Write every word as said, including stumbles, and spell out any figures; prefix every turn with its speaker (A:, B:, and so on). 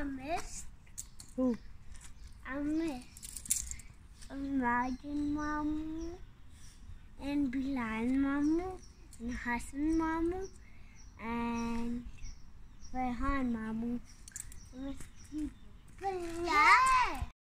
A: I missed.
B: Who?
A: I missed Imagine Mamu and Bilal Mamu and Hassan Mamu and Farhan Mamu. I missed people.